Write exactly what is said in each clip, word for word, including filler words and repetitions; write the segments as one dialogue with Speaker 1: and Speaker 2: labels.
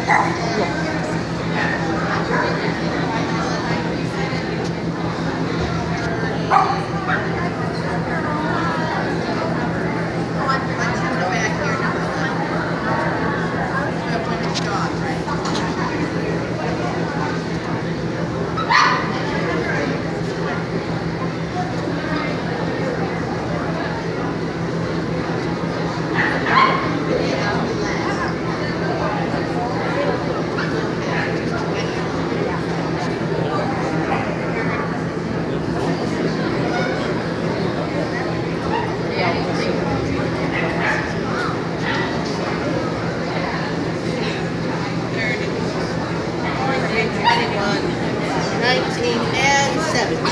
Speaker 1: nineteen and seventy.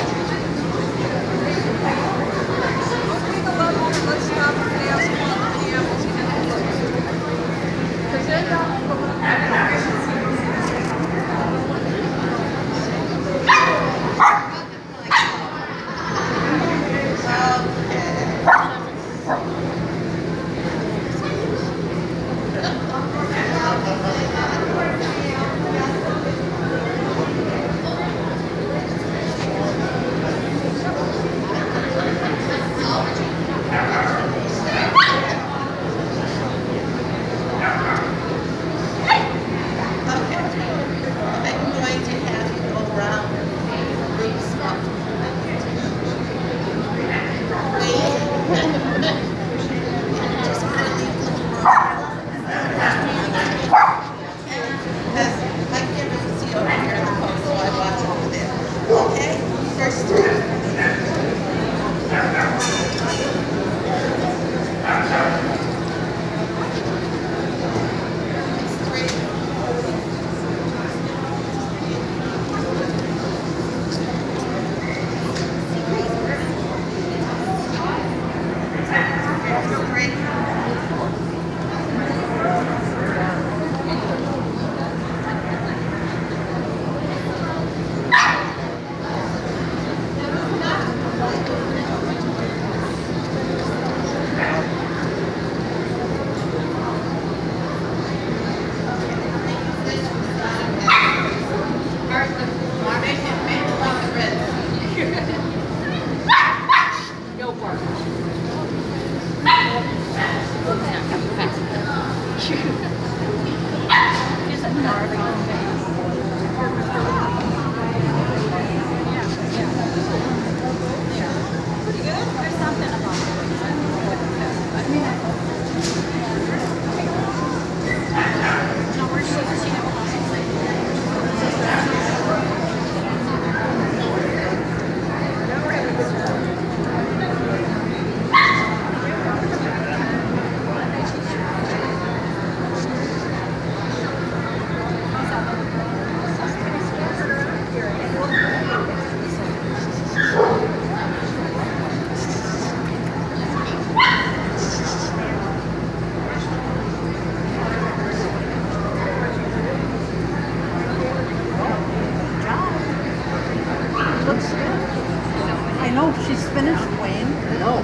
Speaker 2: No, she's finished, Wayne.
Speaker 1: No.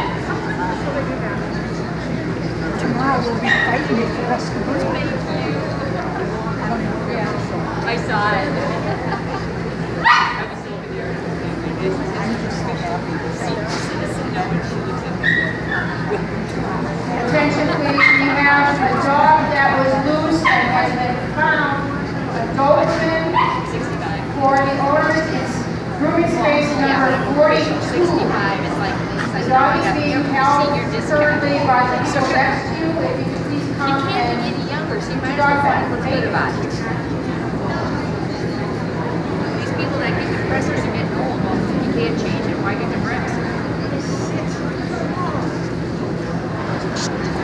Speaker 2: Tomorrow we'll be fighting you for us to win.
Speaker 3: I saw it. I was over there.
Speaker 2: I'm just so happy to see
Speaker 4: Attention please, we have a dog that was loose and has been found. A Doberman for the owners. It's grooming space number forty-two. The dog is being held currently by the Legal Rescue. If you could please come and
Speaker 3: Any younger, so you might
Speaker 4: dog
Speaker 3: as
Speaker 4: that
Speaker 3: well
Speaker 4: was
Speaker 3: about it. These people that get the pressers are getting old. Well, if you can't change it, why get the brakes?